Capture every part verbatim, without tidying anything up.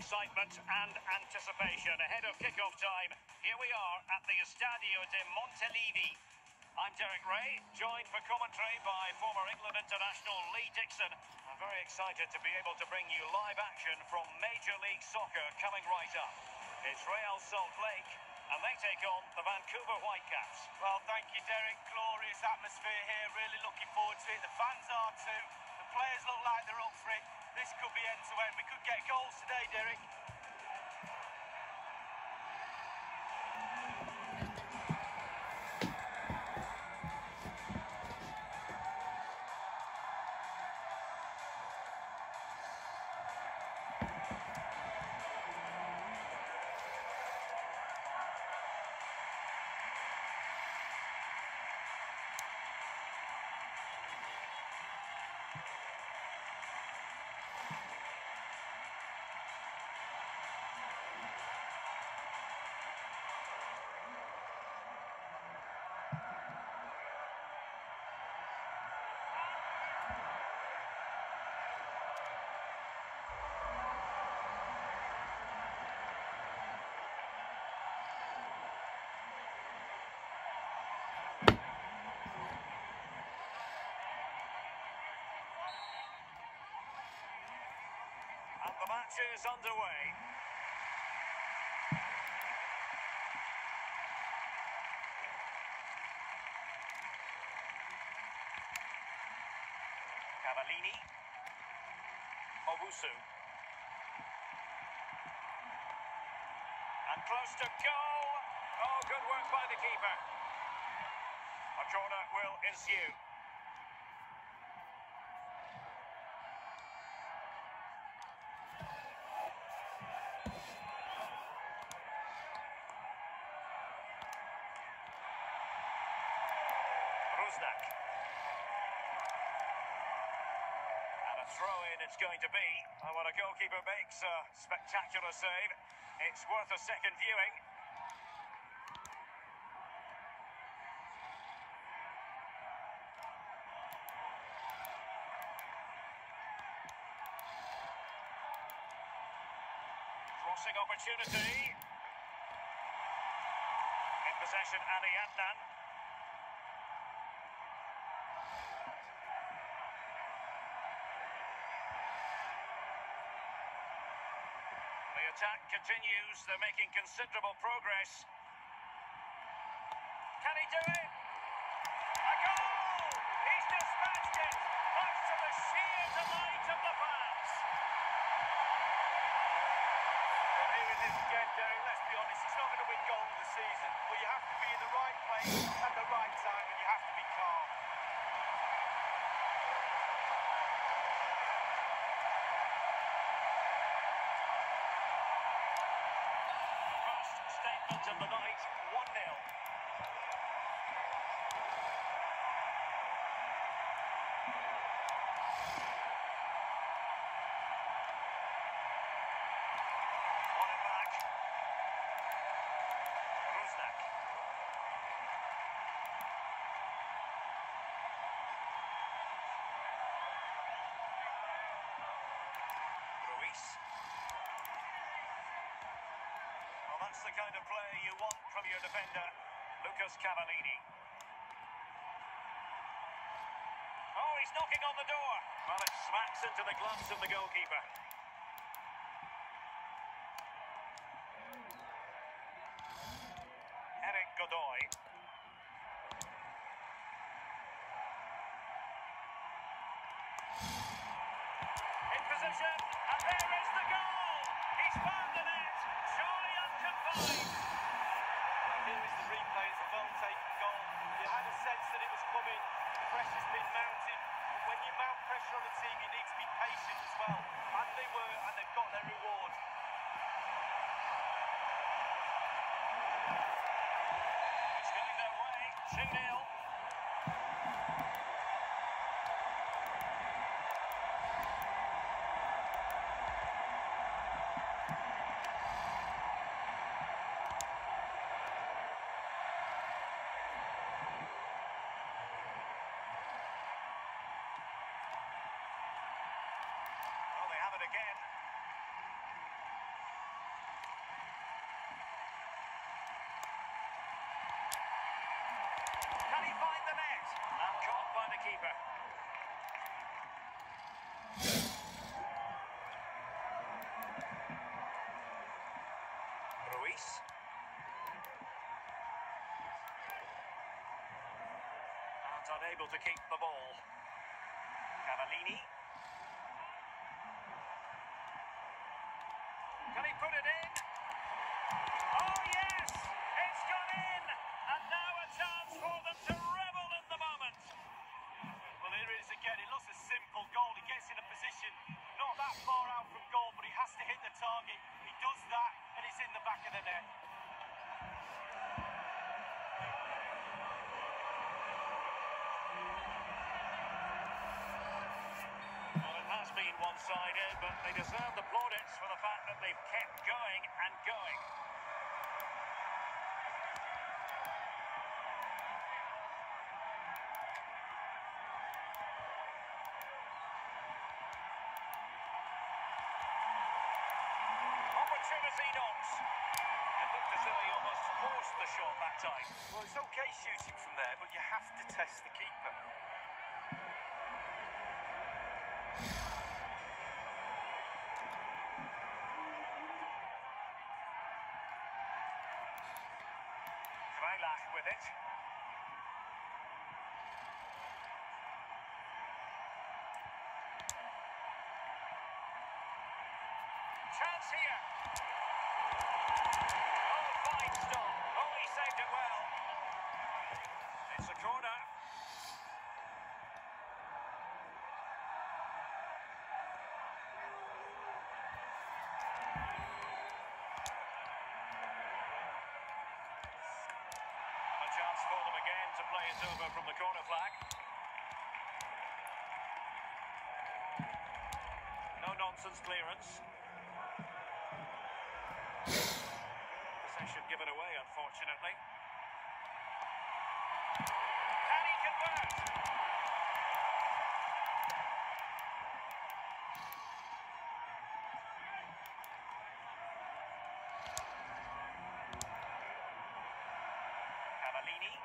excitement and anticipation ahead of kick-off time. Here we are at the Estadio de Montelivi. I'm Derek Ray, joined for commentary by former England international Lee Dixon. I'm very excited to be able to bring you live action from Major League Soccer coming right up. It's Real Salt Lake, and they take on the Vancouver Whitecaps. Well, thank you, Derek. Glorious atmosphere here. Really looking forward to it. The fans are too. The players look like they're up for it. This could be end-to-end. We could get goals today, Derek. And the match is underway. Cavallini. Owusu. And close to goal. Oh, good work by the keeper. A corner will ensue. And a throw-in it's going to be. And when a goalkeeper makes a spectacular save, it's worth a second viewing. Crossing opportunity. In possession, Ali Adnan. The attack continues. They're making considerable progress. Can he do it? A goal! He's dispatched it, much to the sheer delight of the fans. Well, here it is again, Derek. Let's be honest, he's not going to win goal of the season, but you have to be in the right place at the right time, and you have to be calm. Statement of the night, one nil. On it back. Rusnak. Ruiz. Well, that's the kind of play you want from your defender, Lucas Cavallini. Oh, he's knocking on the door. Well, it smacks into the gloves of the goalkeeper. Eric Godoy. In position, and there is the goal. He's found the net. Surely unconfined. Here is the replay. It's a well-taken goal. You had a sense that it was coming. The pressure's been mounted. But when you mount pressure on a team, you need to be patient as well. And they were, and they've got their reward. It's going their way. two nil. Well, they have it again. Ruiz. And unable to keep the ball. Cavallini. Can he put it in? Oh yes! It's gone in! And now a chance for them to revel in the moment. Well, here it is again. It looks a simple goal. He gets in a position not that far out from goal, but he has to hit the target. He does that, and it's in the back of the net. Well, it has been one-sided, but they deserve the plaudits for the fact that they've kept going and going. Opportunity knocks. It looked as though he almost forced the shot that time. Well, it's okay shooting from there, but you have to test the keeper. Freilach with it. Chance here. Oh, fine stop. Oh, he saved it well. It's a corner. A chance for them again to play it over from the corner flag. No nonsense clearance. Possession given away, unfortunately. Can he convert? Cavallini.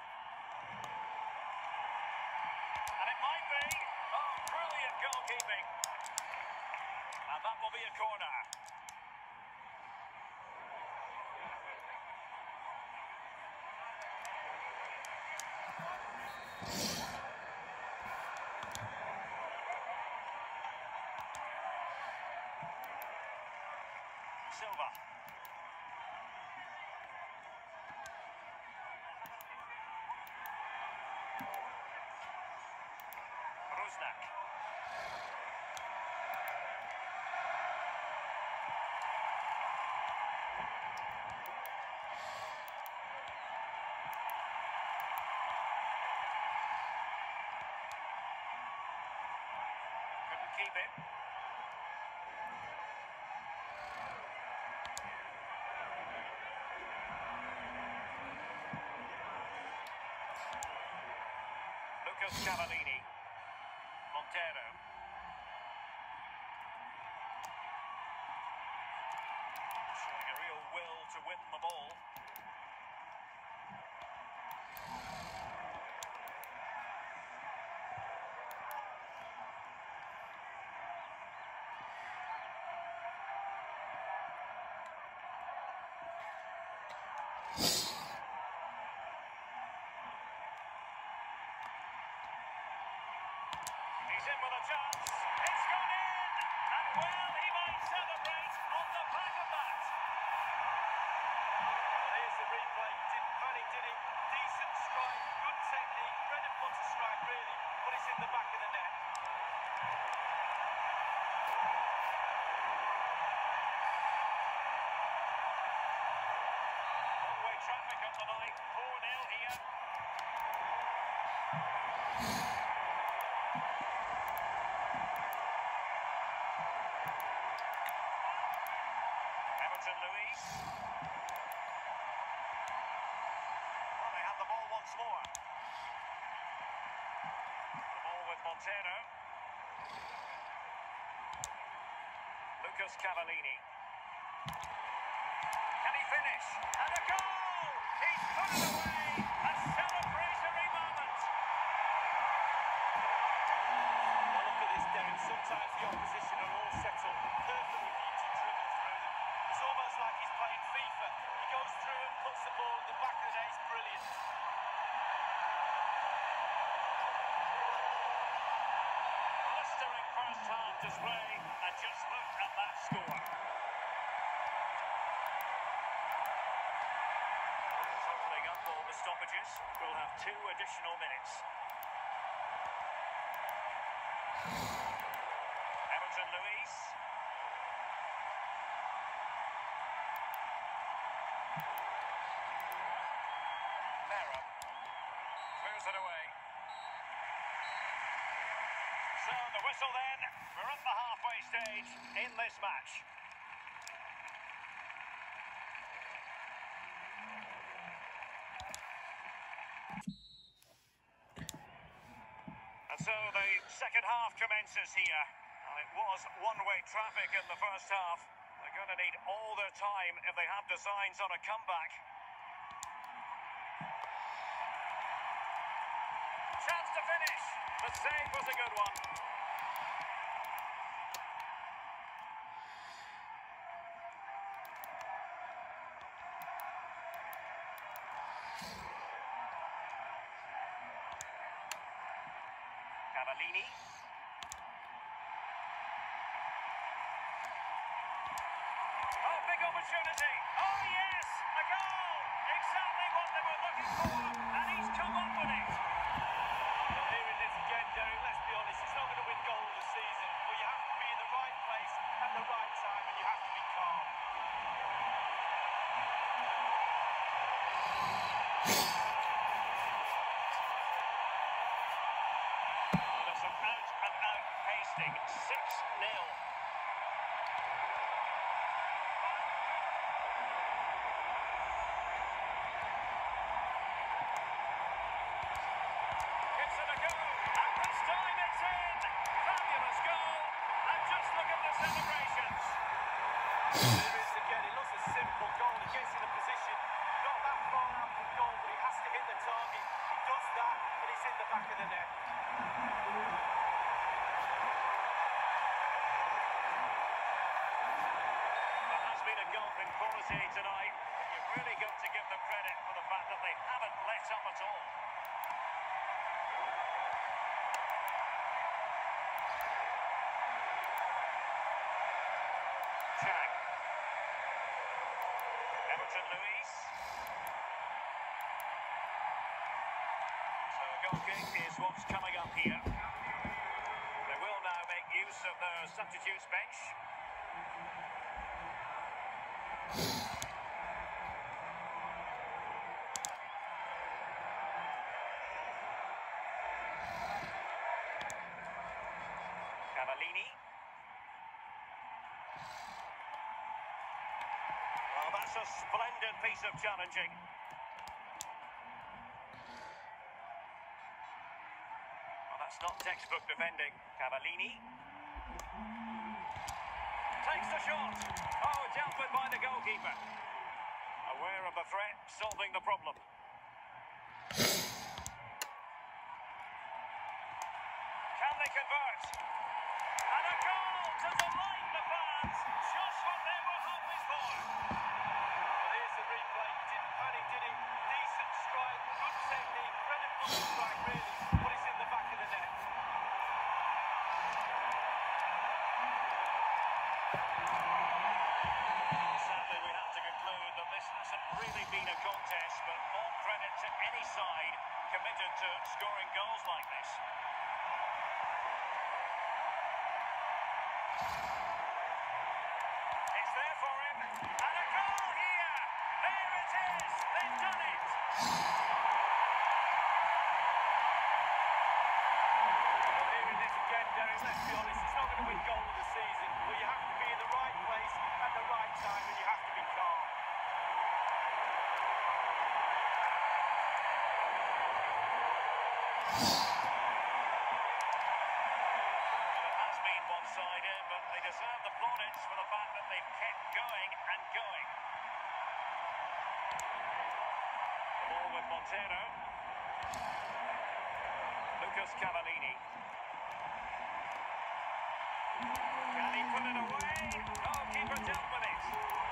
And it might be. Oh, brilliant goalkeeping. And that will be a corner. Silva. Rusnak. Couldn't keep it. Cavallini. Montero. Showing a real will to win the ball. He's in with a chance. It's gone in. And well, he might celebrate on the back of that. Well, here's the replay. Didn't panic, did he? Decent strike, good technique, bread and butter strike, really. But it's in the back of the net. One-way traffic on the night. four nil here. Luis. Well, they have the ball once more. The ball with Montero. Lucas Cavallini. Can he finish? And a goal! He's put it away! A celebratory moment! Well, look at this, Derek. Sometimes display, and just look at that score. Totalling up all the stoppages, we'll have two additional minutes. Everton Luis. Mera. Clears it away. So the whistle then. We're at the halfway stage in this match. And so the second half commences here. And it was one-way traffic in the first half. They're going to need all their time if they have designs on a comeback. Chance to finish. The save was a good one. Cavallini. Oh, big opportunity. Oh, yes, a goal. Exactly what they were looking for, and he's come up with it. Well, here it is again, Derek. Let's be honest, he's not going to win goal of the season, but you have to be in the right place at the right time, and you have to be calm. There's some out-and-out pasting. six nil. Gives it a go. And this time it's in. Fabulous goal. And just look at the celebrations. There it is again. It looks a simple goal. He gets in a position, not that far out from goal, but he has to hit the target. He does that, and it's in the back of the net. There has been a gulf in quality tonight, but you've really got to give them credit for the fact that they haven't let up at all. Chang. Everton Luis. So a goal kick is what's coming up here. They will now make use of their substitutes bench. Cavallini. Well, that's a splendid piece of challenging. Well, that's not textbook defending. Cavallini. Takes the shot. Oh, dealt with by the goalkeeper. Aware of the threat, solving the problem. Can they convert? And a goal to delight the fans. Just what they were hoping for. Well, here's the replay. He didn't panic, did he? Decent strike, good technique, credible strike, really. But it's in the back of the net. Sadly, we have to conclude that this hasn't really been a contest, but all credit to any side committed to scoring goals like this. It's there for him, and a goal here! There it is! They've done it! Well, here it is again, Derek. Let's be honest, he's not going to win goal of the season, but you have to be in the right place at the right time, and you have to be calm. It has been one-sided, but they deserve the plaudits for the fact that they've kept going and going. The ball with Montero. Lucas Cavallini. Can he put it away? Oh, keeper dealt with it.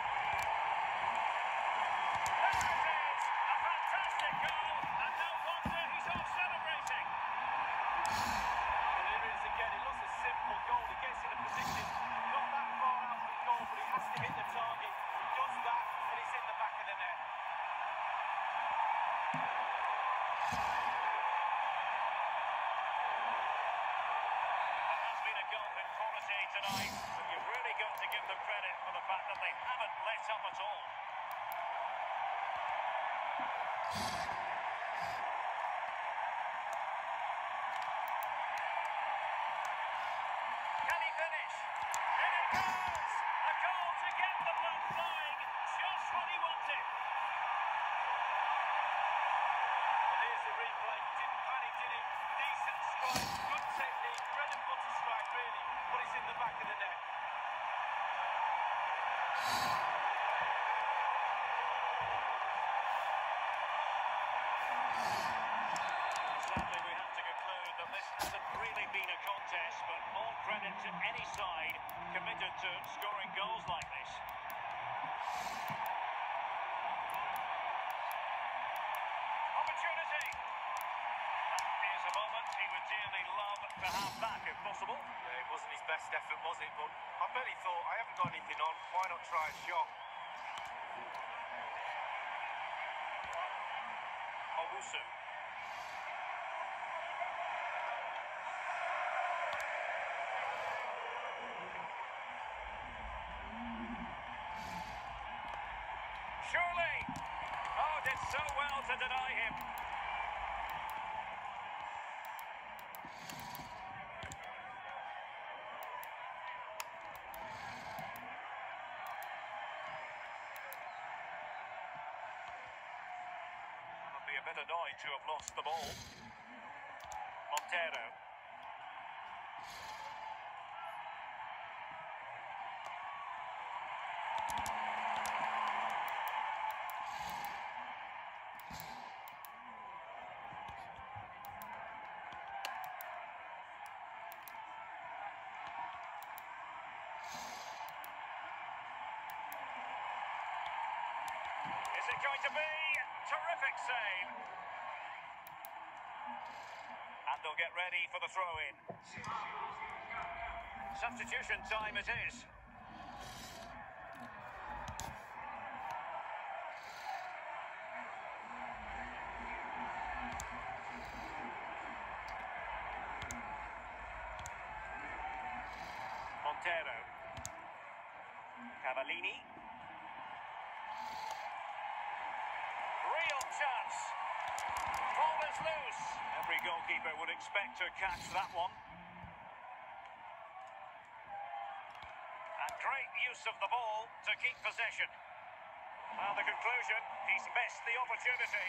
There it is! A fantastic goal, and no wonder he's off celebrating. Well, here it is again. It looks a simple goal. He gets in a position. tonight, but you've really got to give them credit for the fact that they haven't let up at all. Can he finish? In it goes! A goal to get the blood flying, just what he wanted. Well, here's the replay. Didn't panic, did he? Decent strike, good technique, bread and butter strike, really, but it's in the back of the net. Sadly, we have to conclude that this hasn't really been a contest, but all credit to any side committed to scoring goals like this. Opportunity. Here's a moment he would dearly love to have back, if possible. Yeah, it wasn't his best effort, was it? But I bet he thought, I haven't got anything on, why not try a shot? Owusu. Surely! Oh, did so well to deny him. Would be a bit annoyed to have lost the ball. Montero. Is it going to be? Terrific save. And they'll get ready for the throw-in. Substitution time it is. Montero. Cavallini. Real chance. Ball is loose. Every goalkeeper would expect to catch that one. And great use of the ball to keep possession. And the conclusion, he's missed the opportunity.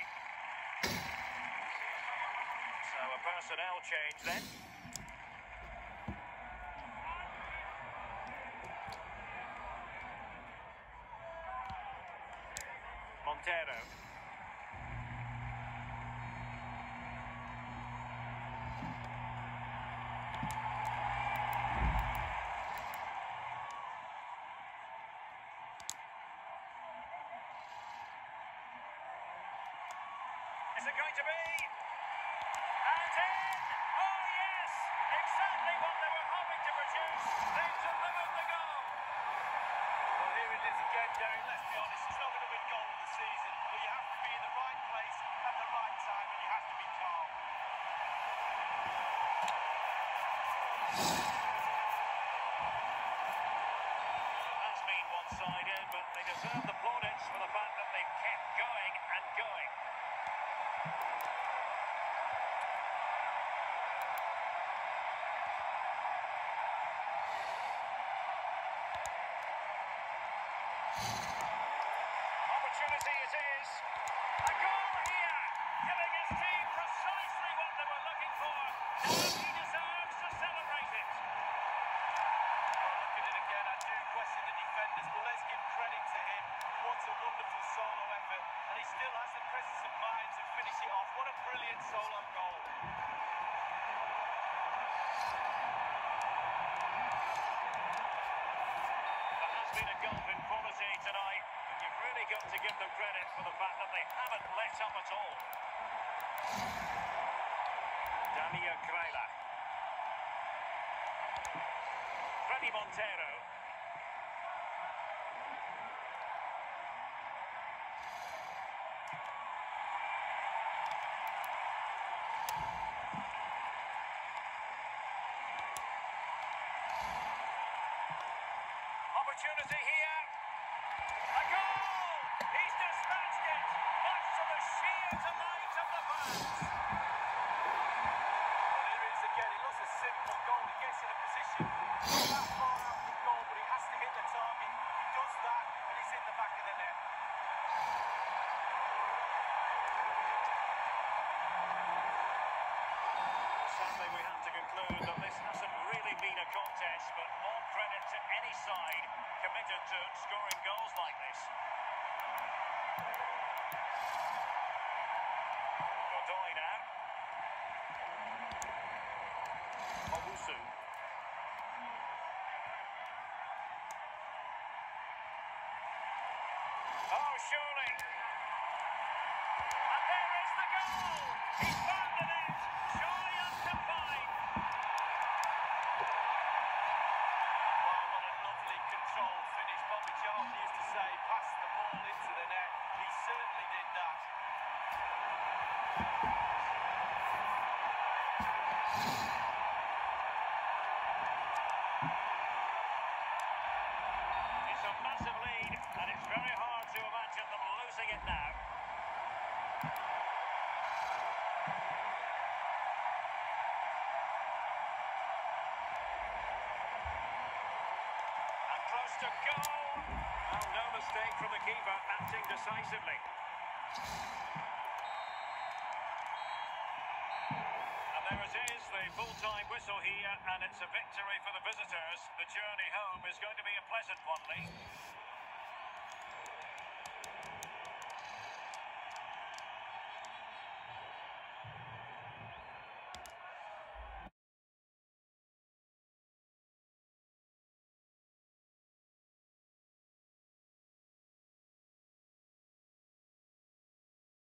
So a personnel change then. Montero. Is it going to be? And in! Oh yes! Exactly what they were hoping to produce. They've delivered the goal. Well, here it is again, Derek. Let's be honest, it's not going to win goal of the season, but you have to be in the right place at the right time, and you have to be calm. Has been one-sided, but they deserve the plaudits for the fact that they've kept going and going. Opportunity it is. A goal here, giving his team precisely what they were looking for. Now he deserves to celebrate it. Well, look at it again. I do question the defenders, but let's give credit to him. What a wonderful solo effort, and he still has the presence of mind to finish it off. What a brilliant solo goal. There has been a gulf in quality tonight, but you've really got to give them credit for the fact that they haven't let up at all. Damir Kreilach. Freddie Montero. opportunity here. A goal! He's dispatched it, much to the sheer delight of the fans. Well, here it is again. It looks a simple goal. He gets in a position not that far out from goal, but he has to hit the target. He does that, and he's in the back of the net. Sadly, we have to conclude that this hasn't really been a contest, but all credit to any side committed to scoring goals like this. Godoy now. Owusu. Oh, surely. And there is the goal! He's found the net! Joy undefined! Wow, what a lovely controlled finish. Bobby Charlton used to say, pass the ball into the net. He certainly did that. It's a massive lead, and it's very hard to imagine them losing it now. And close to goal. Oh, no mistake from the keeper, acting decisively. And there it is, the full-time whistle here, and it's a victory for the visitors. The journey home is going to be a pleasant one, Lee.